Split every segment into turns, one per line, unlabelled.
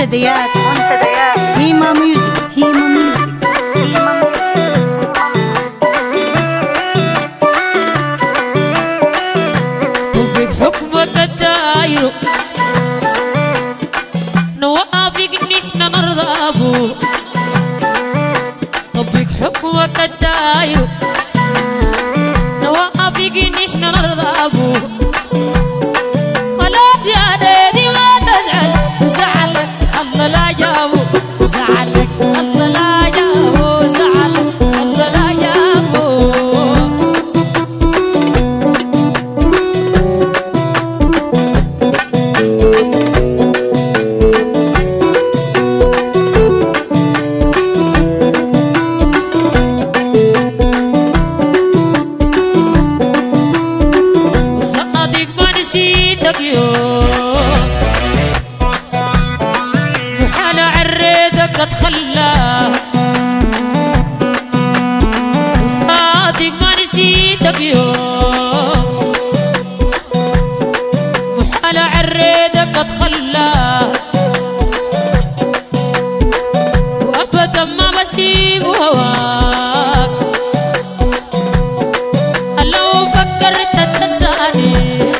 منتديات هيما ميوزك هيما ميوزك
وبحكمك الداير نوافق نحن نرضى به وبحكمك الداير نوافق نحن نرضى به خلاص يا ريدي ما تزعل زعلك الله لا جابه زعلك الله لا جابه زعلك الله لا جابه وصادق ما نسيتك يوم وحال عريدك اتخلى وصادق ما نسيتك يوم وحال عريدك اتخلى وابدا ما بسيب هواك لو فكرت تنساني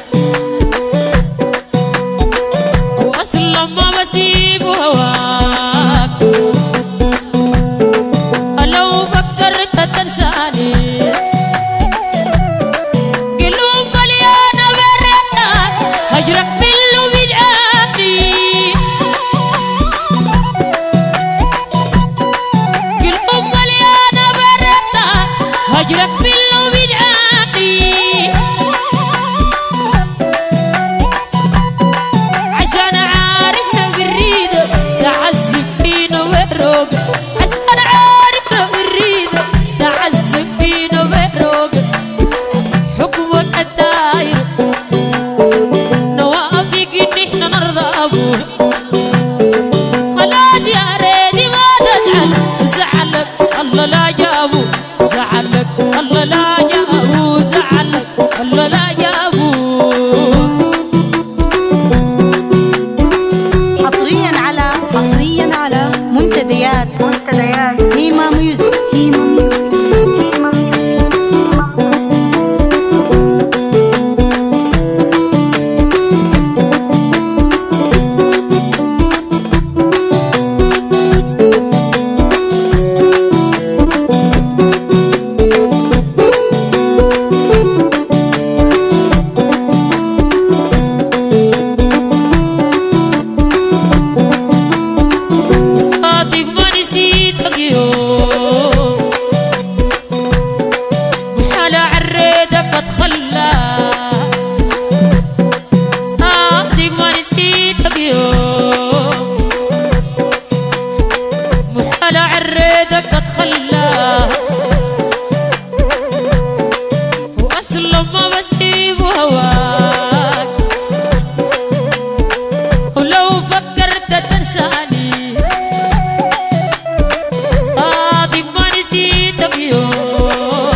واصلا ما بسيب هواك لو فكرت تنساني قلوب مليانه برتك هجرك باللو بدعاني قلوب مليانه برتك هجرك باللو بدعاني عشان عارفنا بالريدة تعذب فينا وبروق عشان عارفنا بالريدة تعذب فينا وبروق حكمك الداير نوافق ان احنا نرضى ابوه خلاص يا ريدي ما تزعل زعلك الله لا جابه زعلك الله لا جابه زعلك الله لا جابه
حصريا على منتديات هيما ميوزك هيما ميوزك
صادق ما نسيتك يوم وحال عريدك اتخلى صادق ما نسيتك يوم وحال عريدك اتخلى واصلا ما بسيب هواك ولو فكرت تنساني صادق ما نسيتك يوم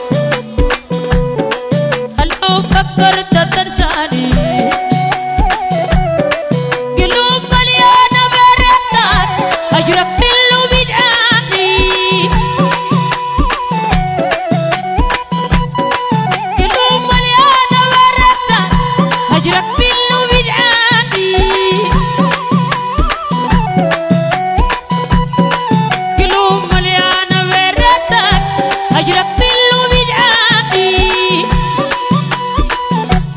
لو فكرت تنساني قلوب مليانة برتك هجرك باللو بدعاني قلوب مليانة برتك هجرك باللو بدعاني قلوب مليانة برتك هجرك باللو بدعاني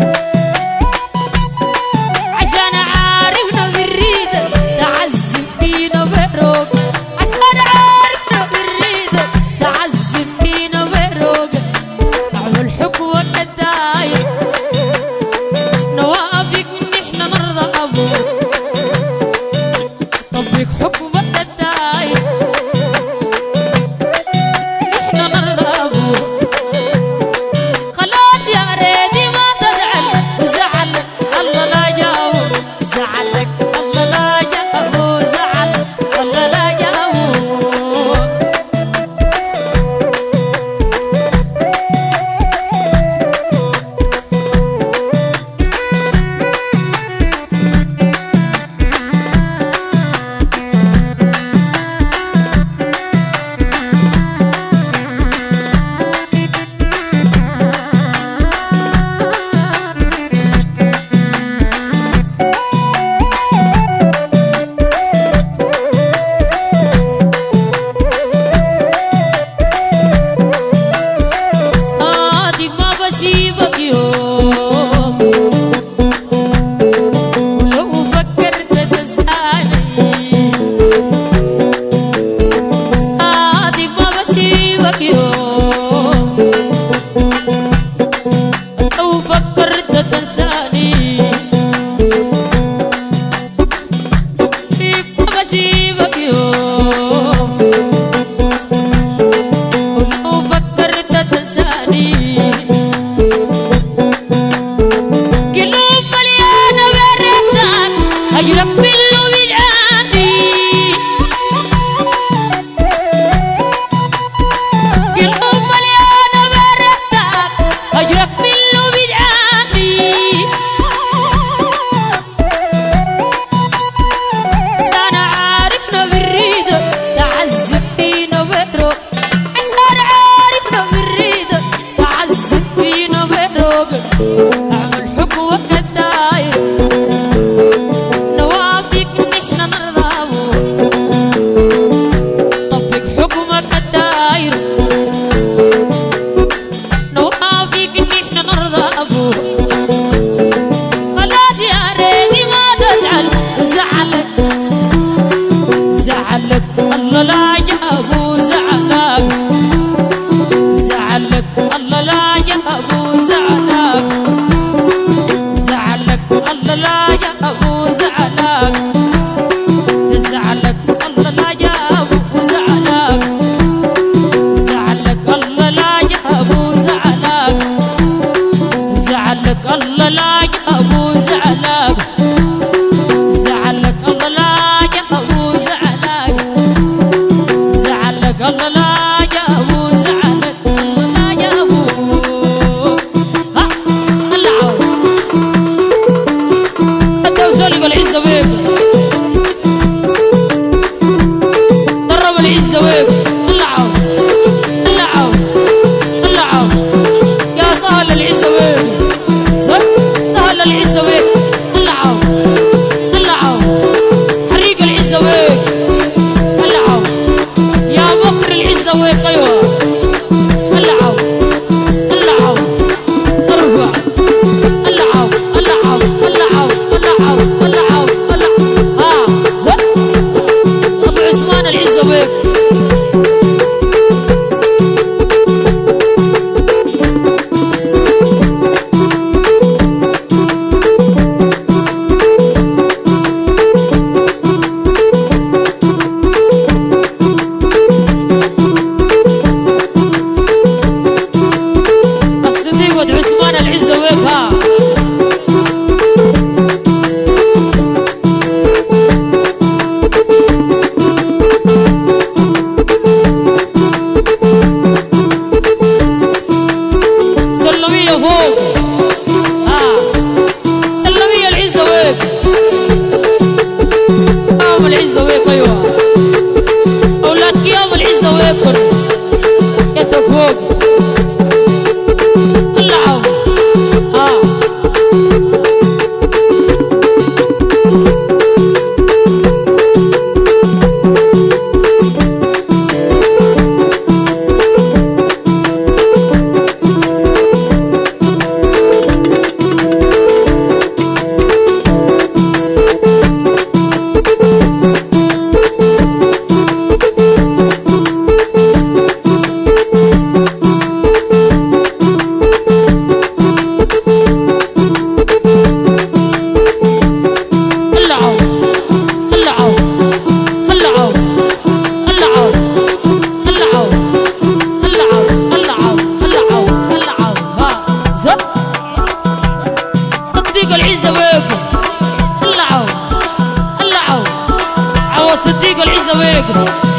فوق اعمل حكم وكالداير نوافيك نحن نرضى طبق حكمك الداير نوافيك نحن نرضى ابوه خلاص يا ريدي ما تزعل زعلك زعلك الله لا جابه زعلك زعلك الله لا جابه زعلك زعلك الله لا جابه زعلك زعلك الله لا جابه زعلك زعلك الله لا جابه زعلك زعلك الله لا جابه زعلك زعلك الله لا جابه زعلك زعلك الله لا جابه زعلك الله لا جابه ها العو حتى وصل يقول عزة بيك درب العزة بيك العو العو العو يا سهل العزة بيك سهل العزة بيك العو العو حريق العزة بيك العو يا بكر العزة بيك ايوه العو العو ارفع العو العو العو العو العو العو ها زق ابو عثمان العزة بيك الصديق ود عثمان العزة بيك ها سلمية فوق ها سلمية العزة بيك قام العزة بيك ايوه اولاد قيام العزة بيك يدك فوق العو ها العو العو العو العو العو العو العو العو العو ها زق صديق العزة بيك العو العو عوا صديق العزة بيك